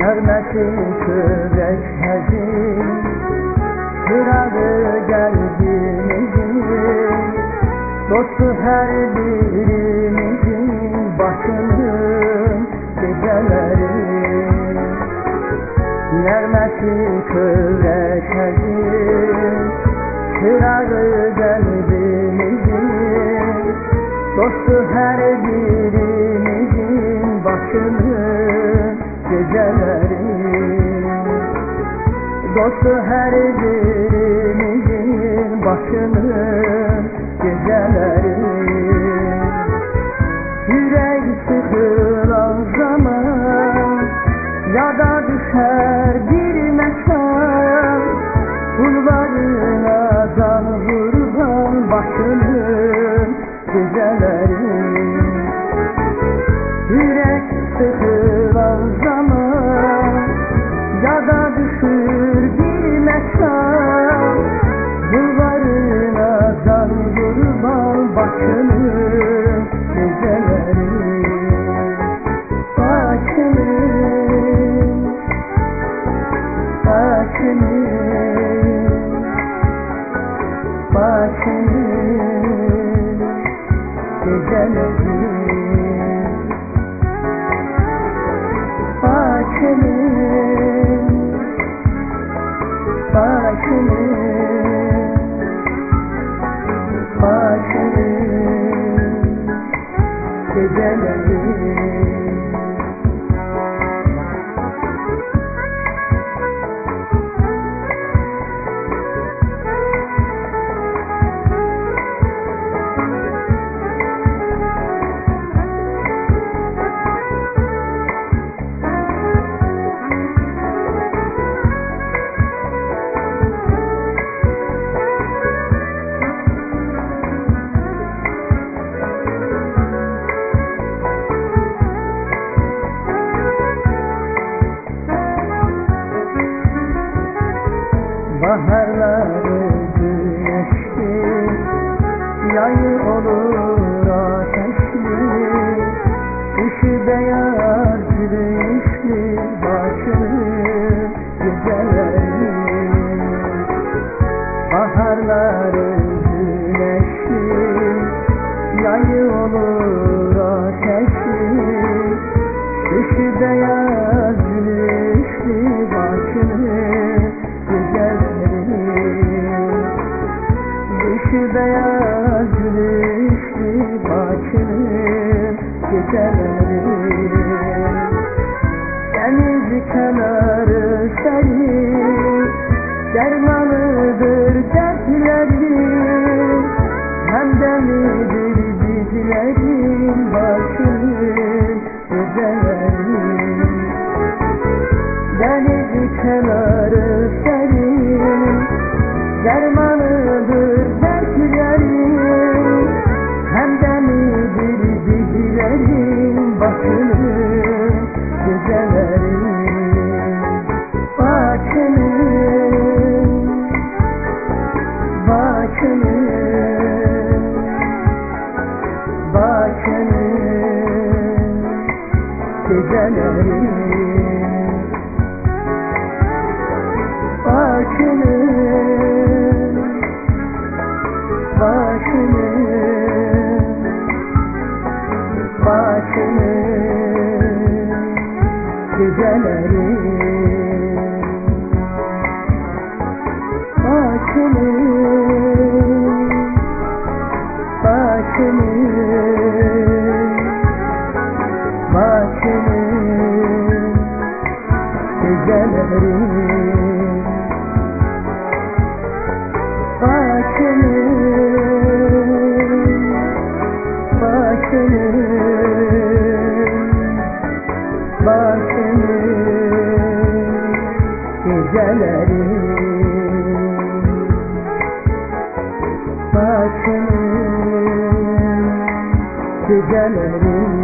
Nərməsi kövrək həzin, sırağı qəlbimizin, dostu hər birimizin başının gecələri. Nərməsi kövrək həzin, sırağı qəlbimizin, dostu hər birimizin başının geceleri. Dostu her birimizin başının geceleri. Yürek sıkılan zaman yada düşer bir mekan, kullarına can vurgan başının geceleri. Yürek sıkılan zaman yada düşür bir mekan, yıllarına can vurman başının geceleri. Başının, başının, başının geceleri. Başının, başının, başının geceleri. Baharları güneşli, yayı olur ateşli, dışı beyaz güneşli başının geceleri. Baharları güneşli, yayı olur ateşli, dışı beyaz güneşli başının geceleri. Dışı beyaz güneşli başının geceleri. Deniz kenarı serin, dermanıdır dertlerin, hem demidir bizlerin başının geceleri. Deniz kenarı serin, dermanıdır dertlerin, hem demidir bizlerin başının geceleri. Başının, başının, başının geceleri. Başının, başının, başının geceleri. Başının, başının, başının geceleri. Başının, başının, başının geceleri. Başının geceleri.